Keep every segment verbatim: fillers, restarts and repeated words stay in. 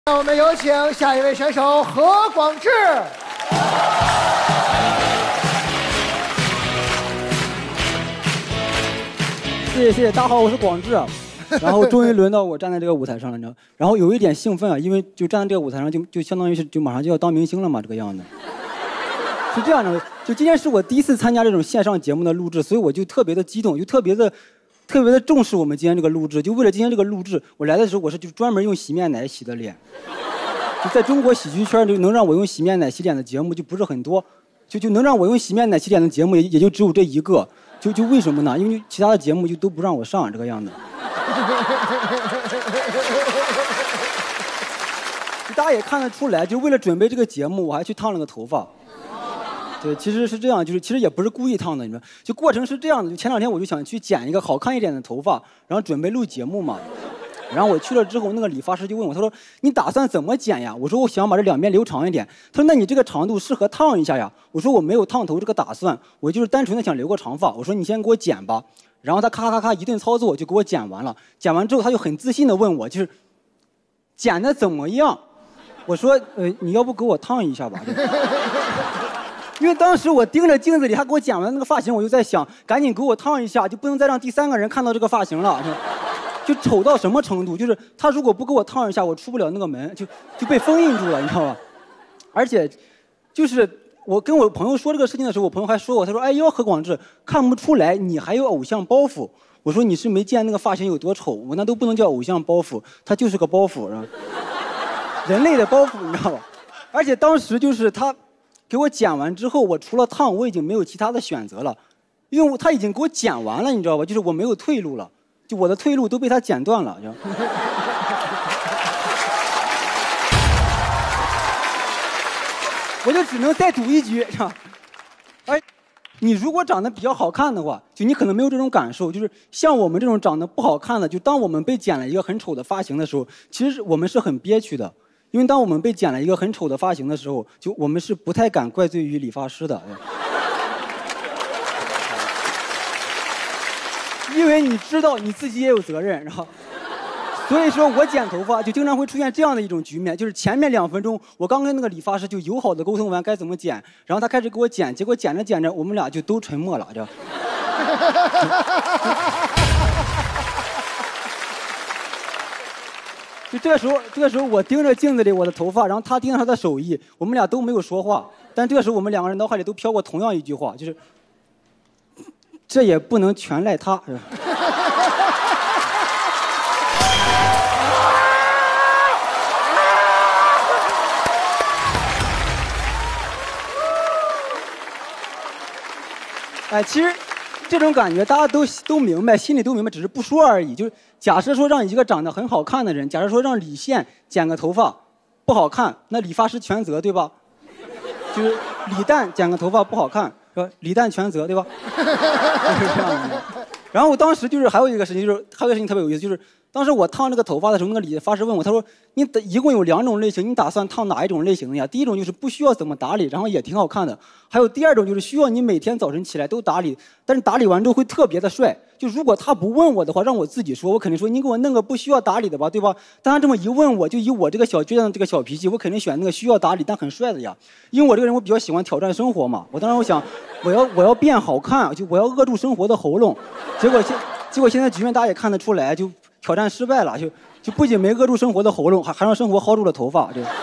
让我们有请下一位选手何广智。 谢谢谢谢，大家好，我是广智。然后终于轮到我站在这个舞台上了，你知道？然后有一点兴奋啊，因为就站在这个舞台上就，就就相当于是就马上就要当明星了嘛，这个样子。是这样的，就今天是我第一次参加这种线上节目的录制，所以我就特别的激动，就特别的。特别的重视我们今天这个录制，就为了今天这个录制，我来的时候我是就专门用洗面奶洗的脸。就在中国喜剧圈，就能让我用洗面奶洗脸的节目就不是很多，就就能让我用洗面奶洗脸的节目也也就只有这一个。就就为什么呢？因为其他的节目就都不让我上这个样子。就大家也看得出来，就为了准备这个节目，我还去烫了个头发。对，其实是这样，就是其实也不是故意烫的，你知道，就过程是这样的。就前两天我就想去剪一个好看一点的头发，然后准备录节目嘛。然后我去了之后，那个理发师就问我，他说：“你打算怎么剪呀？”我说：“我想把这两边留长一点。”他说：“那你这个长度适合烫一下呀？”我说：“我没有烫头这个打算，我就是单纯的想留个长发。”我说：“你先给我剪吧。”然后他咔咔咔一顿操作就给我剪完了。剪完之后，他就很自信的问我，就是剪的怎么样？我说：“呃，你要不给我烫一下吧？”因为当时我盯着镜子里，他给我剪完那个发型，我就在想，赶紧给我烫一下，就不能再让第三个人看到这个发型了，就丑到什么程度？就是他如果不给我烫一下，我出不了那个门，就就被封印住了，你知道吧？而且，就是我跟我朋友说这个事情的时候，我朋友还说我，他说：“哎呦，何广智，看不出来你还有偶像包袱。”我说：“你是没见那个发型有多丑，我那都不能叫偶像包袱，他就是个包袱，是吧？人类的包袱，你知道吧？而且当时就是他。”给我剪完之后，我除了烫，我已经没有其他的选择了，因为他已经给我剪完了，你知道吧？就是我没有退路了，就我的退路都被他剪断了。我就只能再赌一局，是吧？而你如果长得比较好看的话，就你可能没有这种感受，就是像我们这种长得不好看的，就当我们被剪了一个很丑的发型的时候，其实我们是很憋屈的。因为当我们被剪了一个很丑的发型的时候，就我们是不太敢怪罪于理发师的，因为你知道你自己也有责任，然后，所以说我剪头发就经常会出现这样的一种局面，就是前面两分钟我刚跟那个理发师就友好的沟通完该怎么剪，然后他开始给我剪，结果剪着剪着我们俩就都沉默了，这。就这个时候，这个时候我盯着镜子里我的头发，然后他盯着他的手艺，我们俩都没有说话。但这个时候，我们两个人脑海里都飘过同样一句话，就是这也不能全赖他，是吧？哎，其实这种感觉大家都都明白，心里都明白，只是不说而已。就是假设说让一个长得很好看的人，假设说让李现剪个头发不好看，那理发师全责，对吧？就是李诞剪个头发不好看，是吧？李诞全责，对吧？就是这样的。然后我当时就是还有一个事情，就是还有一个事情特别有意思，就是当时我烫这个头发的时候，那个理发师问我，他说：“你一共有两种类型，你打算烫哪一种类型的呀？”第一种就是不需要怎么打理，然后也挺好看的；还有第二种就是需要你每天早晨起来都打理，但是打理完之后会特别的帅。就如果他不问我的话，让我自己说，我肯定说你给我弄个不需要打理的吧，对吧？但他这么一问我，就以我这个小倔强的这个小脾气，我肯定选那个需要打理但很帅的呀。因为我这个人我比较喜欢挑战生活嘛，我当时我想，我要我要变好看，就我要扼住生活的喉咙。结果现结果现在局面大家也看得出来，就挑战失败了，就就不仅没扼住生活的喉咙，还还让生活薅住了头发，就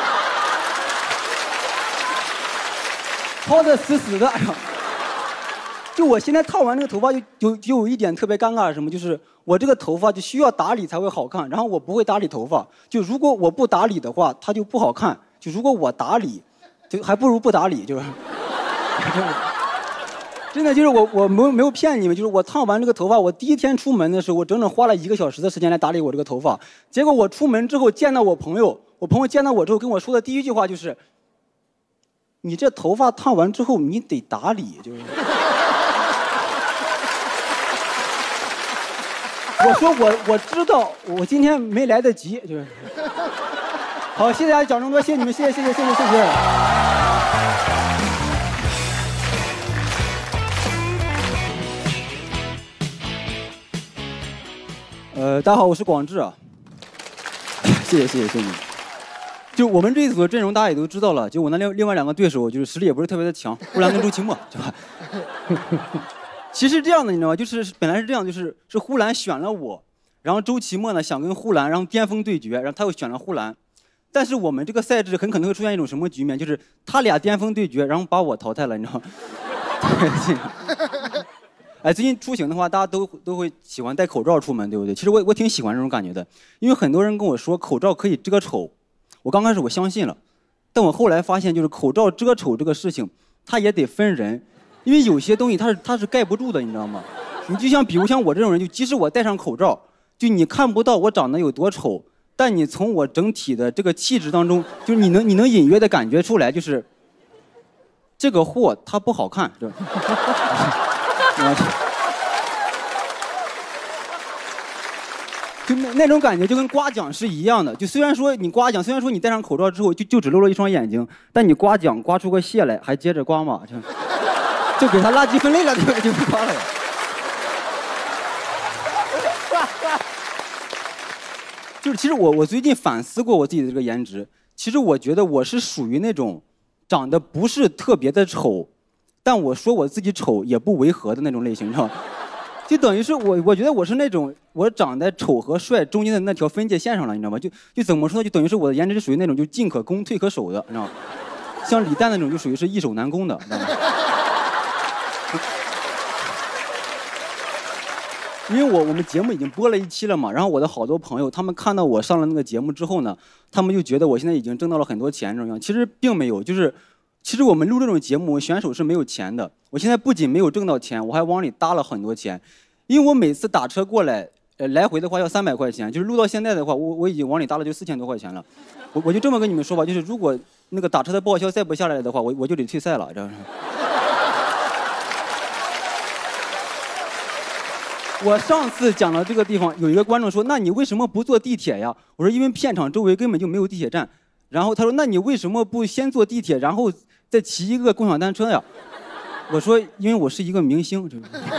薅得死死的。就我现在烫完这个头发就，就就有一点特别尴尬是什么？就是我这个头发就需要打理才会好看，然后我不会打理头发。就如果我不打理的话，它就不好看；就如果我打理，就还不如不打理，就是。真的就是我，我没有没有骗你们，就是我烫完这个头发，我第一天出门的时候，我整整花了一个小时的时间来打理我这个头发。结果我出门之后见到我朋友，我朋友见到我之后跟我说的第一句话就是：“你这头发烫完之后，你得打理。”就是。我说我我知道，我今天没来得及，就是。好，谢谢大家讲这么多，谢谢你们，谢谢谢谢谢谢谢谢。呃，大家好，我是广智啊。谢谢谢谢谢谢。 就我们这一组的阵容，大家也都知道了。就我那另另外两个对手，就是实力也不是特别的强，呼兰跟周奇墨，对吧？其实这样的，你知道吗？就是本来是这样，就是是呼兰选了我，然后周奇墨呢想跟呼兰然后巅峰对决，然后他又选了呼兰。但是我们这个赛制很可能会出现一种什么局面，就是他俩巅峰对决，然后把我淘汰了，你知道吗？哎，最近出行的话，大家都都会喜欢戴口罩出门，对不对？其实我我挺喜欢这种感觉的，因为很多人跟我说口罩可以遮丑，我刚开始我相信了，但我后来发现，就是口罩遮丑这个事情，它也得分人，因为有些东西它是它是盖不住的，你知道吗？你就像比如像我这种人，就即使我戴上口罩，就你看不到我长得有多丑，但你从我整体的这个气质当中，就是你能你能隐约的感觉出来，就是这个货它不好看，是吧？就那那种感觉就跟刮奖是一样的，就虽然说你刮奖，虽然说你戴上口罩之后就就只露了一双眼睛，但你刮奖刮出个蟹来，还接着刮嘛，就就给他垃圾分类了，就就不刮了。就是其实我我最近反思过我自己的这个颜值，其实我觉得我是属于那种长得不是特别的丑，但我说我自己丑也不违和的那种类型，你知道吗？就等于是我，我觉得我是那种我长在丑和帅中间的那条分界线上了，你知道吗？就就怎么说呢？就等于是我的颜值是属于那种就进可攻退可守的，你知道吗？像李诞那种就属于是易守难攻的，知道吗？因为我我们节目已经播了一期了嘛，然后我的好多朋友他们看到我上了那个节目之后呢，他们就觉得我现在已经挣到了很多钱这种样，其实并没有，就是其实我们录这种节目，选手是没有钱的。我现在不仅没有挣到钱，我还往里搭了很多钱，因为我每次打车过来，呃，来回的话要三百块钱，就是录到现在的话，我我已经往里搭了就四千多块钱了。我我就这么跟你们说吧，就是如果那个打车的报销再不下来的话，我我就得退赛了，知道吗？我上次讲到这个地方，有一个观众说：“那你为什么不坐地铁呀？”我说：“因为片场周围根本就没有地铁站。”然后他说：“那你为什么不先坐地铁，然后再骑一个共享单车呀？”我说：“因为我是一个明星。”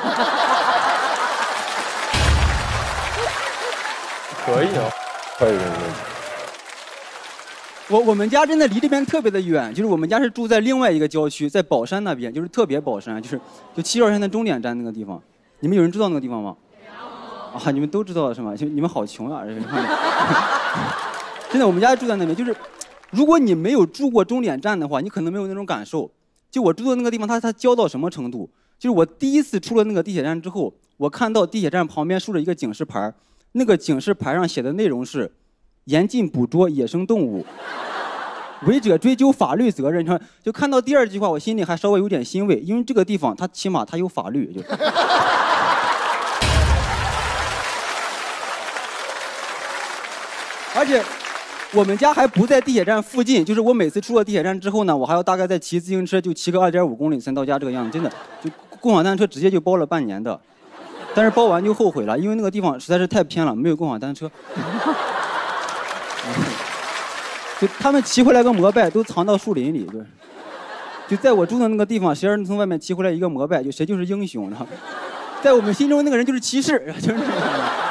可以啊，可以可以可以。 我我们家真的离这边特别的远，就是我们家是住在另外一个郊区，在宝山那边，就是特别宝山，就是就七十二线的终点站那个地方。你们有人知道那个地方吗？啊，你们都知道是吗？就你们好穷啊！真的，我们家住在那边，就是如果你没有住过终点站的话，你可能没有那种感受。就我住的那个地方，它它郊到什么程度？就是我第一次出了那个地铁站之后，我看到地铁站旁边竖着一个警示牌，那个警示牌上写的内容是严禁捕捉野生动物，违者追究法律责任。你看，就看到第二句话，我心里还稍微有点欣慰，因为这个地方它起码它有法律。就而且我们家还不在地铁站附近，就是我每次出了地铁站之后呢，我还要大概再骑自行车，就骑个二点五公里才到家这个样子。真的，就共享单车直接就包了半年的，但是包完就后悔了，因为那个地方实在是太偏了，没有共享单车。就他们骑回来个摩拜都藏到树林里，对。就在我住的那个地方，谁要是从外面骑回来一个摩拜，就谁就是英雄，然后在我们心中那个人就是骑士，就是那个。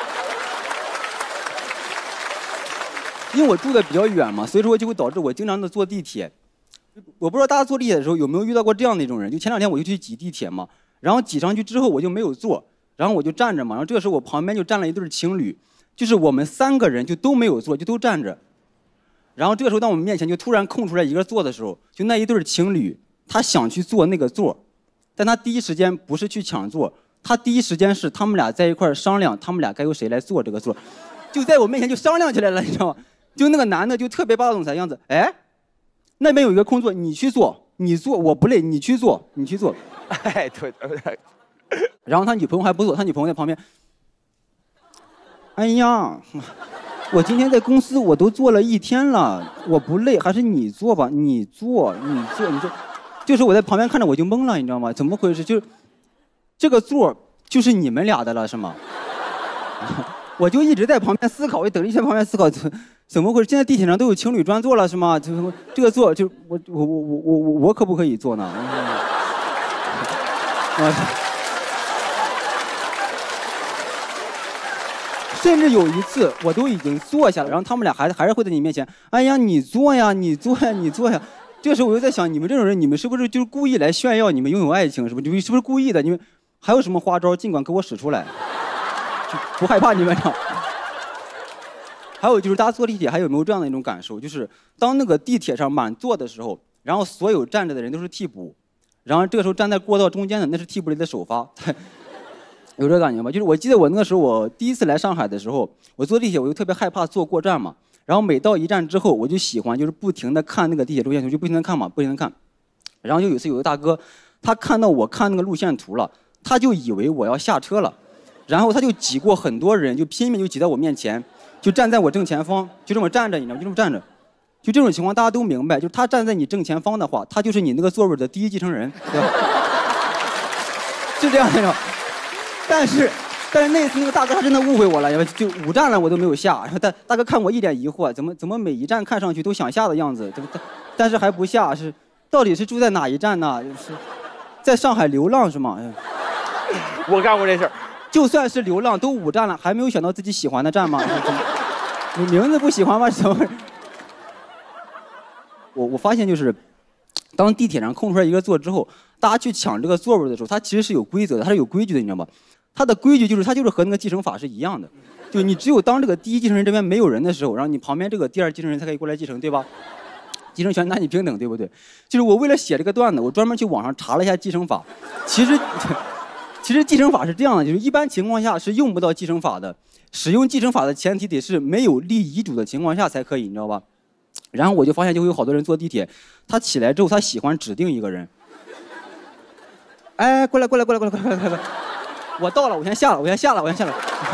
因为我住的比较远嘛，所以说就会导致我经常的坐地铁。我不知道大家坐地铁的时候有没有遇到过这样的一种人，就前两天我就去挤地铁嘛，然后挤上去之后我就没有坐，然后我就站着嘛，然后这个时候我旁边就站了一对情侣，就是我们三个人就都没有坐，就都站着。然后这个时候当我们面前就突然空出来一个座的时候，就那一对情侣他想去坐那个座，但他第一时间不是去抢座，他第一时间是他们俩在一块商量他们俩该由谁来坐这个座，就在我面前就商量起来了，你知道吗？就那个男的就特别霸道总裁的样子，哎，那边有一个空座，你去坐，你坐，我不累，你去坐，你去坐。 哎，对对对。 然后他女朋友还不坐，他女朋友在旁边。哎呀，我今天在公司我都坐了一天了，我不累，还是你坐吧，你坐，你坐，你坐。就是我在旁边看着我就懵了，你知道吗？怎么回事？就这个座就是你们俩的了，是吗？我就一直在旁边思考，我等着一直在旁边思考。怎么回事？现在地铁上都有情侣专座了，是吗？这个这个座就我我我我我我可不可以坐呢？ 甚至有一次我都已经坐下了，然后他们俩还还是会在你面前，哎呀你坐呀你坐呀你坐呀。这个时候我就在想，你们这种人，你们是不是就是故意来炫耀你们拥有爱情？是不是？你们是不是故意的？你们还有什么花招，尽管给我使出来，就不害怕你们。还有就是大家坐地铁还有没有这样的一种感受，就是当那个地铁上满座的时候，然后所有站着的人都是替补，然后这个时候站在过道中间的那是替补里的首发，有这感觉吗？就是我记得我那个时候我第一次来上海的时候，我坐地铁我就特别害怕坐过站嘛。然后每到一站之后，我就喜欢就是不停地看那个地铁路线图，就不停地看嘛，不停地看。然后就有一次有个大哥，他看到我看那个路线图了，他就以为我要下车了，然后他就挤过很多人，就拼命就挤到我面前，就站在我正前方，就这么站着，你知道吗？就这么站着。就这种情况大家都明白，就是他站在你正前方的话，他就是你那个座位的第一继承人，对吧？就这样那种。但是。但是那次那个大哥他真的误会我了，就五站了我都没有下。然后大大哥看我一脸疑惑，怎么怎么每一站看上去都想下的样子，但但是还不下，是到底是住在哪一站呢？是在上海流浪是吗？ 我干过这事儿， 就算是流浪都五站了，还没有选到自己喜欢的站吗？你名字不喜欢吗？怎么？我我发现就是，当地铁上空出来一个座之后，大家去抢这个座位的时候，它其实是有规则的，它是有规矩的，你知道吗？它的规矩就是，它就是和那个继承法是一样的，就你只有当这个第一继承人这边没有人的时候，然后你旁边这个第二继承人才可以过来继承，对吧？继承权男女平等，对不对？就是我为了写这个段子，我专门去网上查了一下继承法。其实，其实继承法是这样的，就是一般情况下是用不到继承法的。使用继承法的前提得是没有立遗嘱的情况下才可以，你知道吧？然后我就发现，就会有好多人坐地铁，他起来之后他喜欢指定一个人。哎，过来，过来，过来，过来，过来，过来！我到了，我先下了，我先下了，我先下了。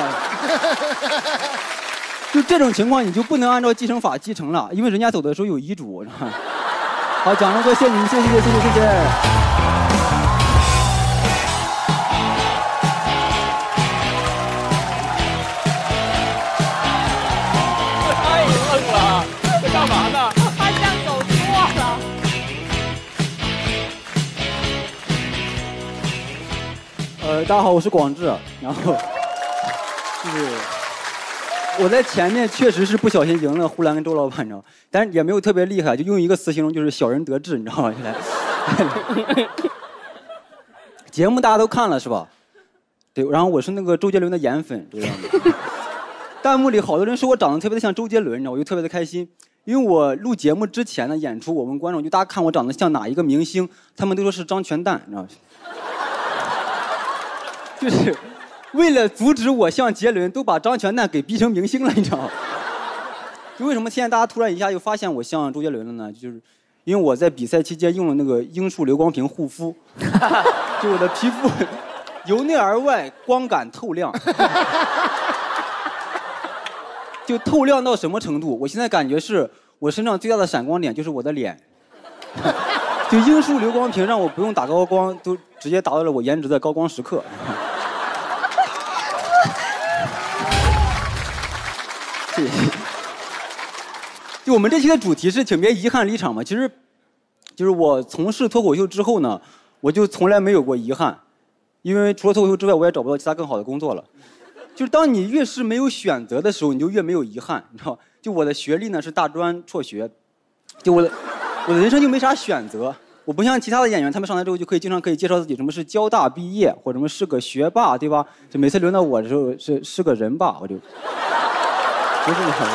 就这种情况，你就不能按照继承法继承了，因为人家走的时候有遗嘱。好，讲这么多，谢谢你们，谢谢，谢谢，谢谢，谢谢。 太愣了，这干嘛呢？ 他像走错了。 呃，大家好，我是广志，然后就是我在前面确实是不小心赢了呼兰跟周老板，你知道吗？但是也没有特别厉害，就用一个词形容，就是小人得志，你知道吗？节目大家都看了是吧？对，然后我是那个周杰伦的颜粉，这个样子。弹幕里好多人说我长得特别的像周杰伦，你知道，我就特别的开心。因为我录节目之前的演出，我问观众，就大家看我长得像哪一个明星，他们都说是张全蛋，你知道吗？就是为了阻止我像杰伦，都把张全蛋给逼成明星了，你知道吗？就为什么现在大家突然一下又发现我像周杰伦了呢？就是因为我在比赛期间用了那个英树流光瓶护肤，就我的皮肤由内而外光感透亮，就透亮到什么程度？我现在感觉是我身上最大的闪光点就是我的脸。就英树流光瓶让我不用打高光，都直接达到了我颜值的高光时刻。谢谢。就我们这期的主题是请别遗憾离场嘛，其实就是我从事脱口秀之后呢，我就从来没有过遗憾，因为除了脱口秀之外，我也找不到其他更好的工作了。就是当你越是没有选择的时候，你就越没有遗憾，你知道？就我的学历呢是大专辍学，就我的我的人生就没啥选择。我不像其他的演员，他们上台之后就可以经常可以介绍自己什么是交大毕业，或者什么是个学霸，对吧？就每次轮到我的时候是是个人霸，我就不是那种。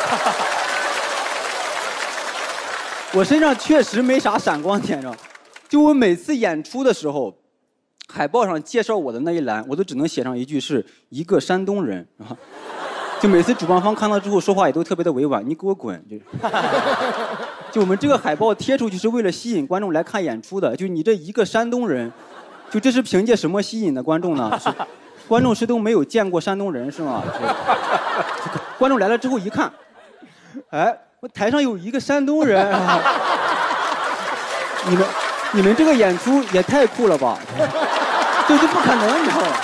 我身上确实没啥闪光点，知道？就我每次演出的时候，海报上介绍我的那一栏，我都只能写上一句是一个山东人啊。就每次主办方看到之后说话也都特别的委婉，你给我滚！就就我们这个海报贴出去是为了吸引观众来看演出的，就你这一个山东人，就这是凭借什么吸引的观众呢？是观众是都没有见过山东人是吗？观众来了之后一看，哎，我台上有一个山东人，啊、你们你们这个演出也太酷了吧？这就不可能，你知道吗？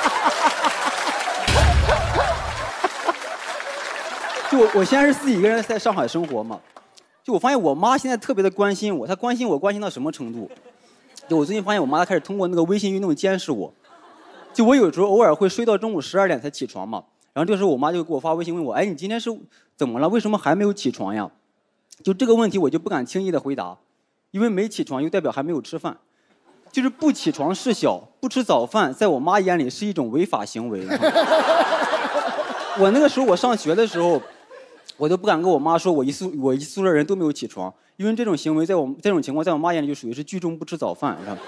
就我我现在是自己一个人在上海生活嘛，就我发现我妈现在特别的关心我，她关心我关心到什么程度？就我最近发现我妈开始通过那个微信运动监视我，就我有时候偶尔会睡到中午十二点才起床嘛， 然后这个时候我妈就给我发微信问我，哎，你今天是怎么了？为什么还没有起床呀？就这个问题我就不敢轻易的回答，因为没起床又代表还没有吃饭。就是不起床事小，不吃早饭，在我妈眼里是一种违法行为。我那个时候我上学的时候，我都不敢跟我妈说我一宿我一宿舍人都没有起床，因为这种行为在我这种情况在我妈眼里就属于是聚众不吃早饭，知道吗？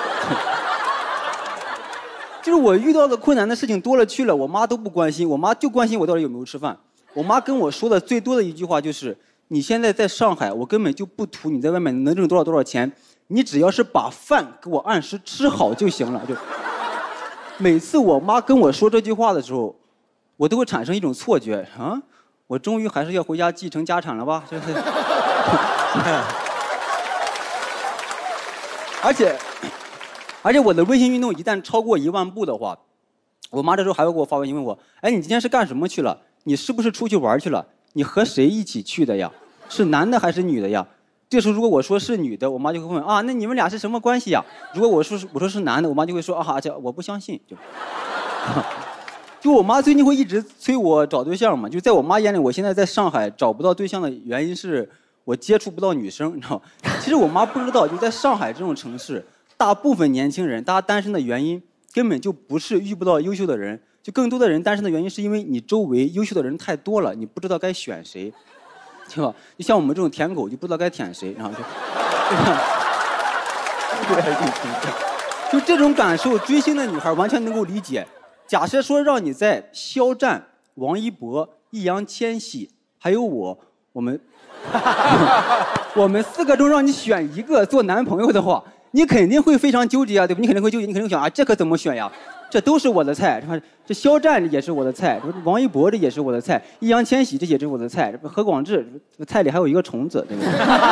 就是我遇到的困难的事情多了去了，我妈都不关心，我妈就关心我到底有没有吃饭。我妈跟我说的最多的一句话就是：你现在在上海，我根本就不图你在外面能挣多少多少钱。你只要是把饭给我按时吃好就行了。就每次我妈跟我说这句话的时候，我都会产生一种错觉啊，我终于还是要回家继承家产了吧？这是。而且，而且我的微信运动一旦超过一万步的话，我妈这时候还会给我发微信问我：哎，你今天是干什么去了？你是不是出去玩去了？你和谁一起去的呀？是男的还是女的呀？这时候如果我说是女的，我妈就会问啊，那你们俩是什么关系呀？如果我说我说是男的，我妈就会说啊，这我不相信。就，就我妈最近会一直催我找对象嘛，就在我妈眼里，我现在在上海找不到对象的原因是我接触不到女生，你知道吗？其实我妈不知道，就在上海这种城市，大部分年轻人大家单身的原因根本就不是遇不到优秀的人，就更多的人单身的原因是因为你周围优秀的人太多了，你不知道该选谁。对吧？就像我们这种舔狗，就不知道该舔谁，然后就，就这种感受，追星的女孩完全能够理解。假设说让你在肖战、王一博、易烊千玺，还有我，我们，我们四个中让你选一个做男朋友的话，你肯定会非常纠结啊，对吧？你肯定会纠结，你肯定会想啊，这可怎么选呀？这都是我的菜，是吧？这肖战也是我的菜，王一博这也是我的菜，易烊千玺这也是我的菜，何广智菜里还有一个虫子，对不对？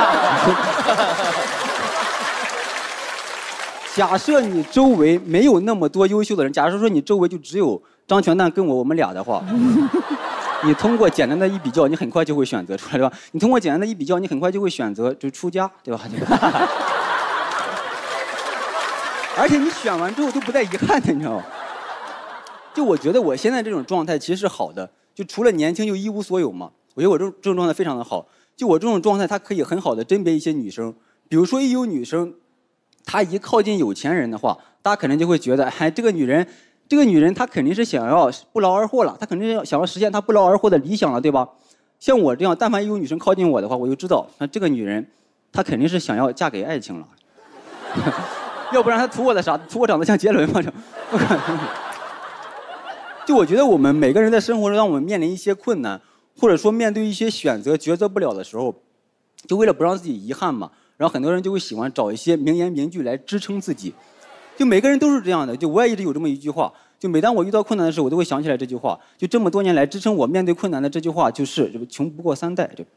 假设你周围没有那么多优秀的人，假设说你周围就只有张全蛋跟我我们俩的话，你通过简单的一比较，你很快就会选择出来，对吧？你通过简单的一比较，你很快就会选择就出家，对吧？而且你选完之后都不带遗憾的，你知道吗？就我觉得我现在这种状态其实是好的，就除了年轻就一无所有嘛。我觉得我这种这种状态非常的好。就我这种状态，它可以很好的甄别一些女生。比如说一有女生，她一靠近有钱人的话，大家可能就会觉得，哎，这个女人，这个女人她肯定是想要不劳而获了，她肯定是想要实现她不劳而获的理想了，对吧？像我这样，但凡一有女生靠近我的话，我就知道，那这个女人，她肯定是想要嫁给爱情了。要不然他图我的啥？图我长得像杰伦吗？不可能。就我觉得我们每个人在生活中，当我们面临一些困难，或者说面对一些选择抉择不了的时候，就为了不让自己遗憾嘛，然后很多人就会喜欢找一些名言名句来支撑自己。就每个人都是这样的，就我也一直有这么一句话，就每当我遇到困难的时候，我都会想起来这句话。就这么多年来支撑我面对困难的这句话就是“穷不过三代”。就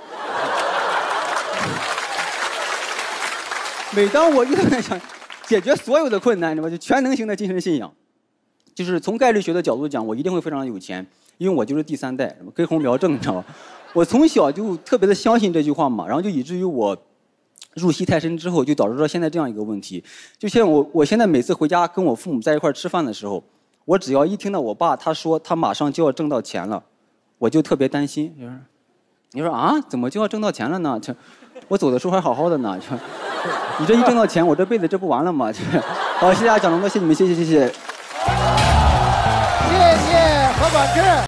每当我遇到想解决所有的困难，你知道吗？就全能型的精神信仰，就是从概率学的角度讲，我一定会非常有钱，因为我就是第三代，根红苗正，你知道吗？我从小就特别的相信这句话嘛，然后就以至于我入戏太深之后，就导致了现在这样一个问题。就像我，我现在每次回家跟我父母在一块吃饭的时候，我只要一听到我爸他说他马上就要挣到钱了，我就特别担心，就是你说啊，怎么就要挣到钱了呢？这我走的时候还好好的呢，就。你这一挣到钱，我这辈子这不完了吗？好，谢谢大家讲这么多，谢谢你们，谢谢谢谢。 谢谢何广智。